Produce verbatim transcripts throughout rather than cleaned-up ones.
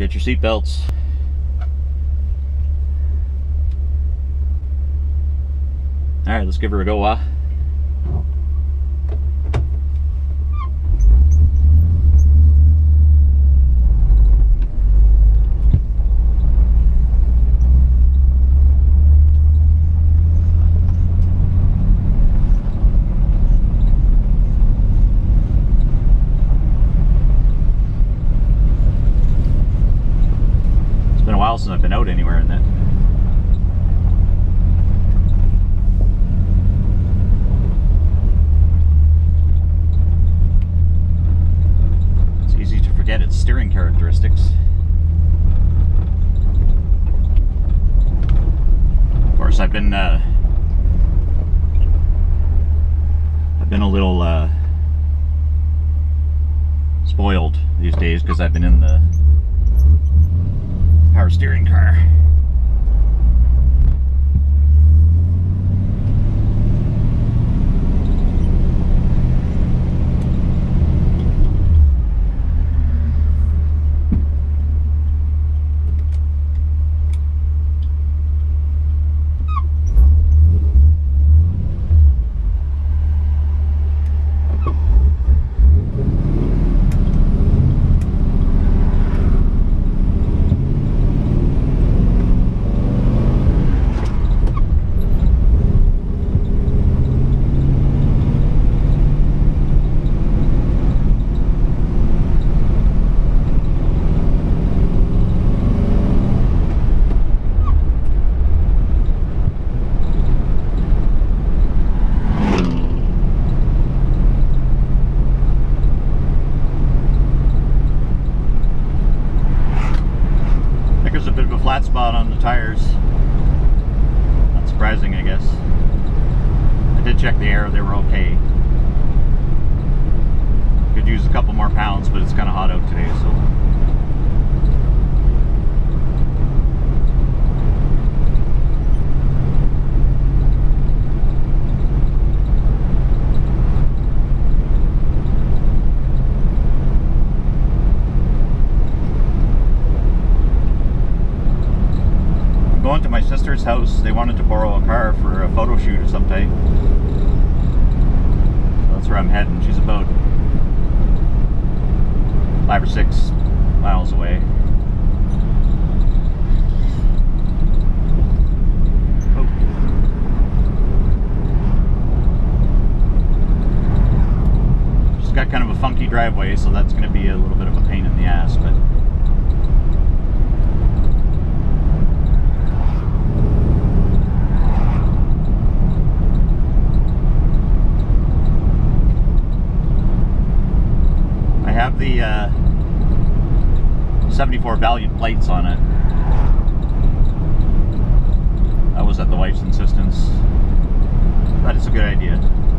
Get your seat belts. All right, let's give her a go, huh? It's been a while since I've been out anywhere in that. Forget its steering characteristics. Of course, I've been uh, I've been a little uh, spoiled these days because I've been in the power steering car. Flat spot on the tires. Not surprising, I guess. I did check the air, they were okay. Could use a couple more pounds, but it's kind of hot out today, so. Going to my sister's house. They wanted to borrow a car for a photo shoot or something. So that's where I'm heading. She's about five or six miles away. Oh. She's got kind of a funky driveway, so that's going to be a little bit of a pain in the ass, but have the uh, seventy-four Valiant plates on it. That was at the wife's insistence. But it's a good idea.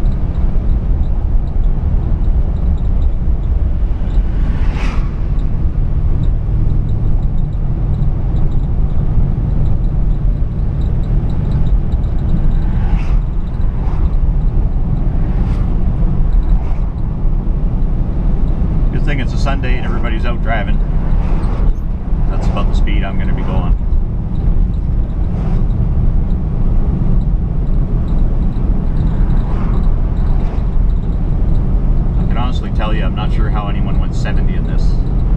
Thing it's a Sunday and everybody's out driving. That's about the speed I'm going to be going. I can honestly tell you I'm not sure how anyone went seventy in this.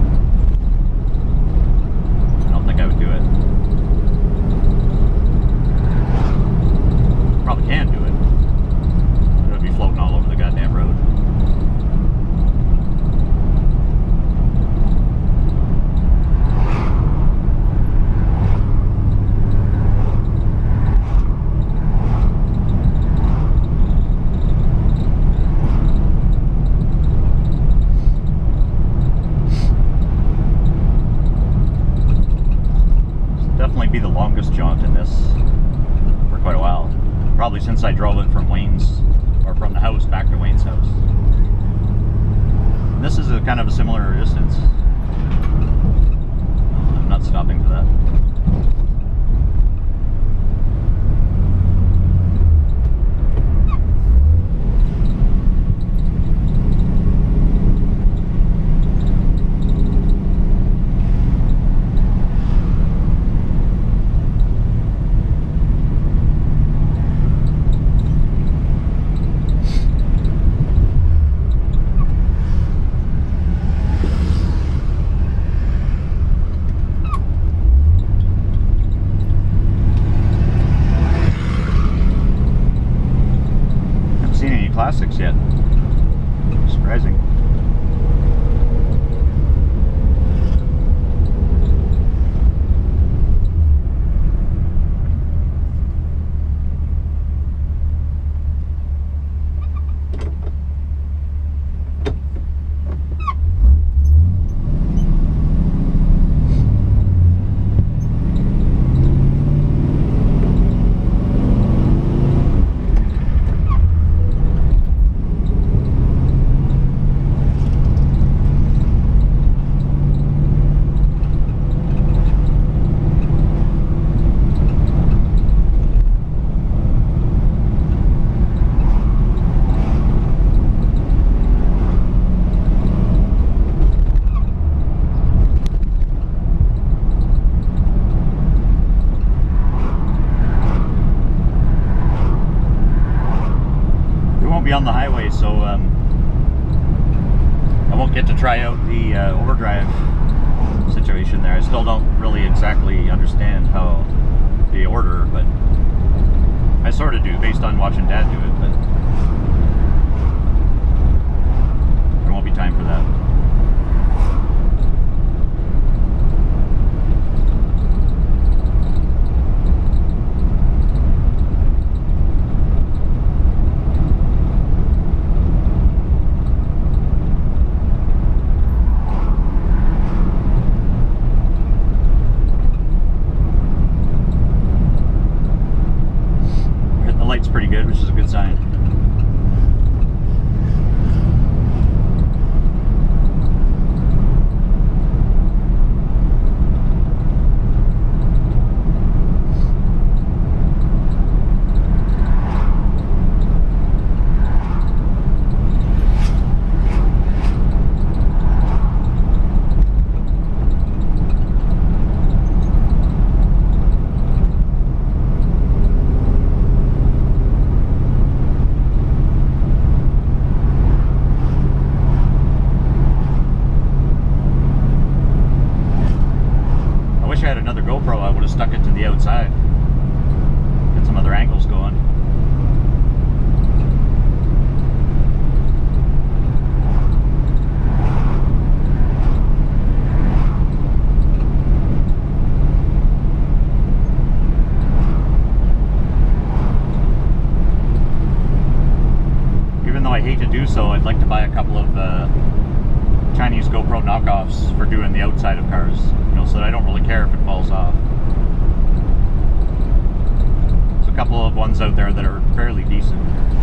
I don't think I would do it. Probably can do it. It would be floating all over the goddamn road. Be the longest jaunt in this for quite a while. Probably since I drove it from Wayne's, or from the house back to Wayne's house. And this is a kind of a similar distance. I'm not stopping for that. six yet. Surprising. On the highway, so um, I won't get to try out the uh, overdrive situation there. I still don't really exactly understand how they order, but I sort of do based on watching Dad do it, but there won't be time for that. Pretty good, which is a good sign. I had another GoPro, I would have stuck it to the outside. Get some other angles going. Even though I hate to do so, I'd like to buy a couple of uh, Chinese GoPro knockoffs for doing the outside of cars, you know, so that I don't really care if it falls off. There's a couple of ones out there that are fairly decent.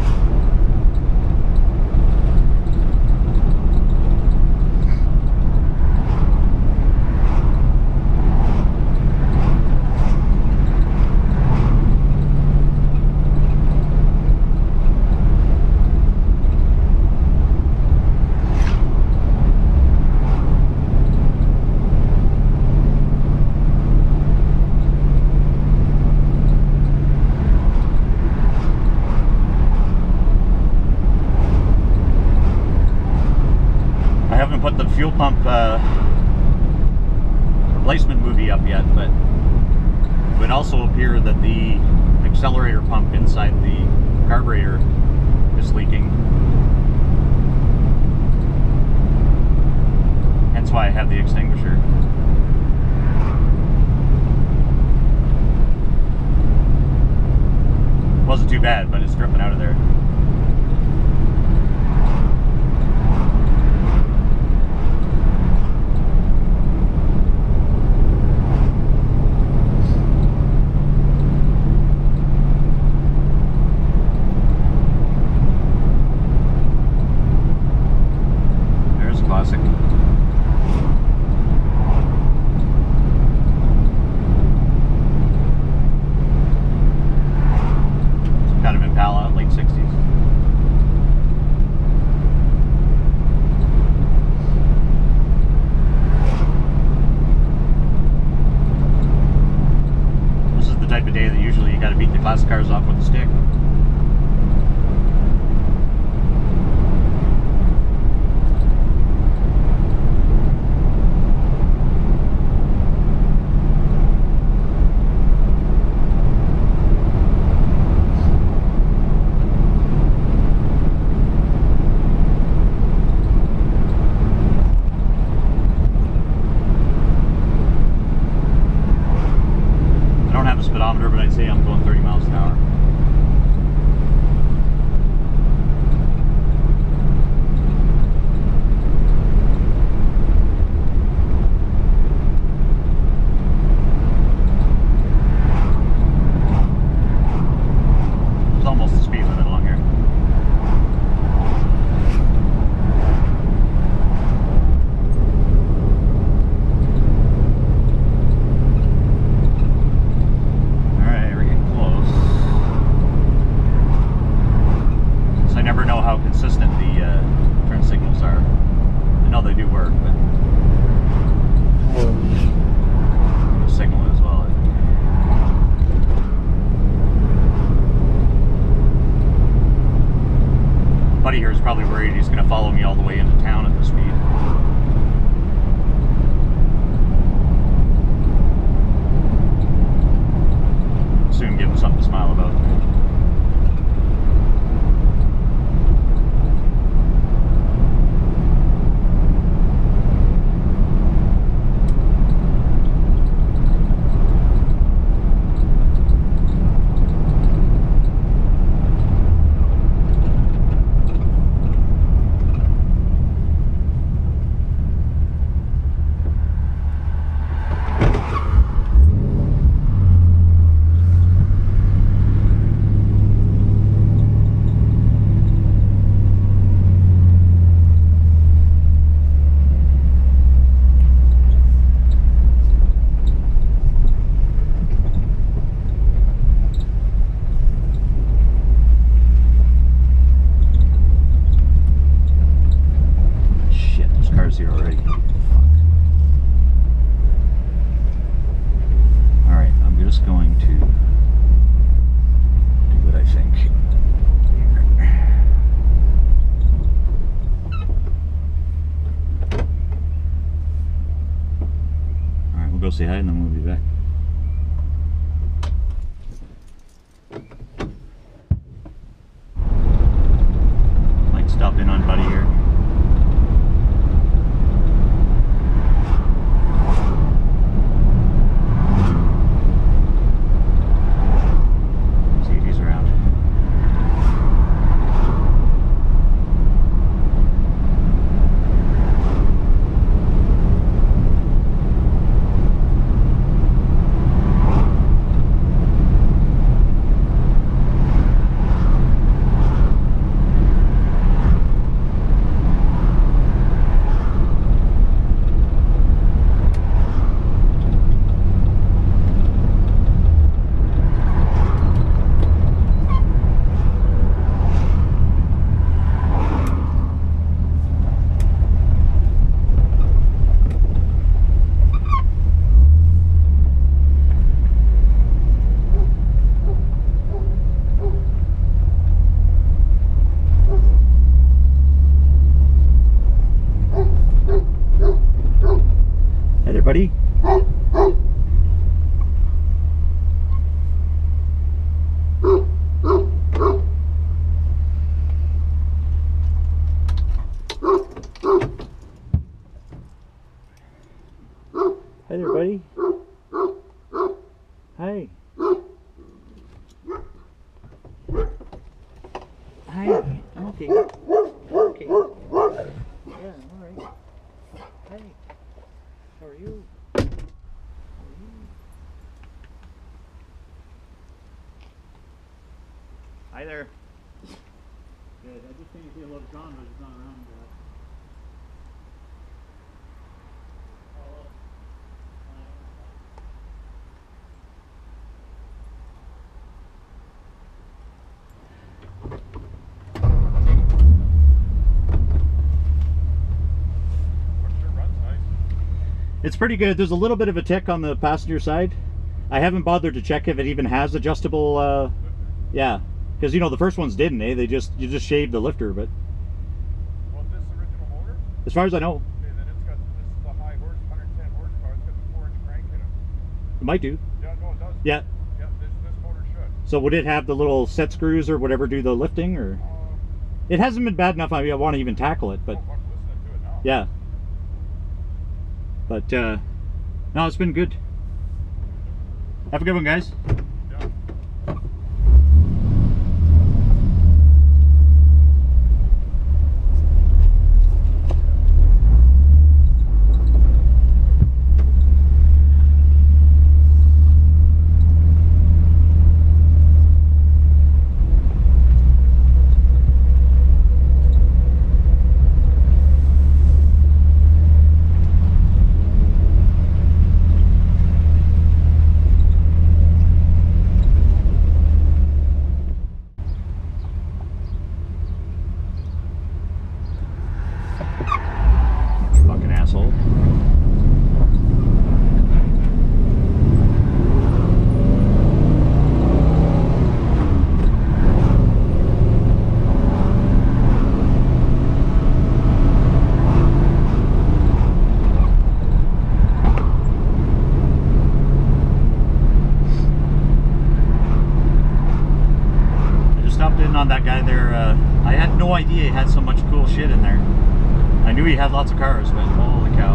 Put the fuel pump uh, replacement movie up yet, but it would also appear that the accelerator pump inside the carburetor is leaking. Hence why I have the extinguisher. Wasn't too bad, but it's dripping out of there. Classic. Some kind of Impala, late sixties. This is the type of day that usually you got to beat the classic cars off with a stick. work, but the signal as well, I think. Buddy here is probably worried he's going to follow me all the way into town at this speed. Soon give him something to smile about. Here already. Alright, I'm just going to do what I think. Alright, we'll go say hi and then we'll be back. Might stop in on Buddy here. Buddy. Hi there, buddy. Hi. Hi. Okay. Okay. Yeah, all right. Hi. How are you? How are you? Hi there. Good. I just think you see a little John, but he's not around yet. It's pretty good. There's a little bit of a tick on the passenger side. I haven't bothered to check if it even has adjustable, uh, yeah, because you know the first ones didn't, eh? They just, you just shaved the lifter, but. Was this original motor? As far as I know. Okay, then it's got, this is the high horse, one hundred ten horsepower, it's got the four inch crank in it. It might do. Yeah, no it does. Yeah. Yeah, this, this motor should. So would it have the little set screws or whatever do the lifting, or? Um, it hasn't been bad enough I, mean, I want to even tackle it, but. Oh, I'm listening to it now. Yeah. But, uh, no, it's been good. Have a good one, guys. Yeah. found that guy there. Uh, I had no idea he had so much cool shit in there. I knew he had lots of cars, but holy cow.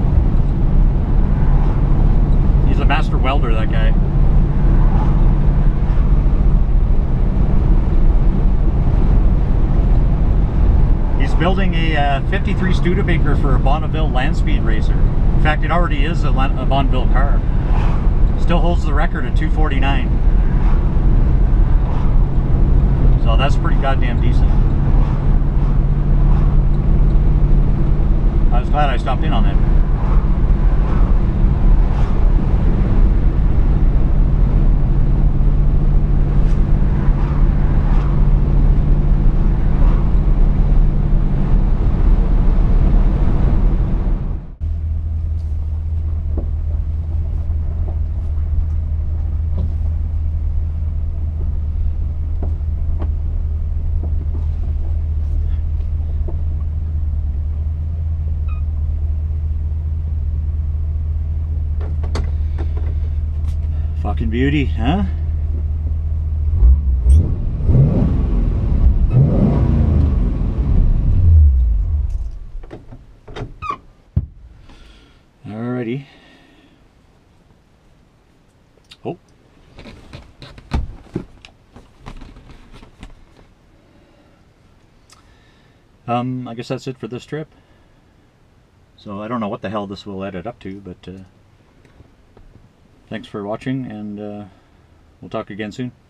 He's a master welder, that guy. He's building a uh, fifty-three Studebaker for a Bonneville land speed racer. In fact, it already is a, a Bonneville car. Still holds the record at two forty-nine. So that's pretty goddamn decent. I was glad I stopped in on that. Fucking beauty, huh? Alrighty. Oh. Um, I guess that's it for this trip. So I don't know what the hell this will edit up to, but uh, thanks for watching, and uh, we'll talk again soon.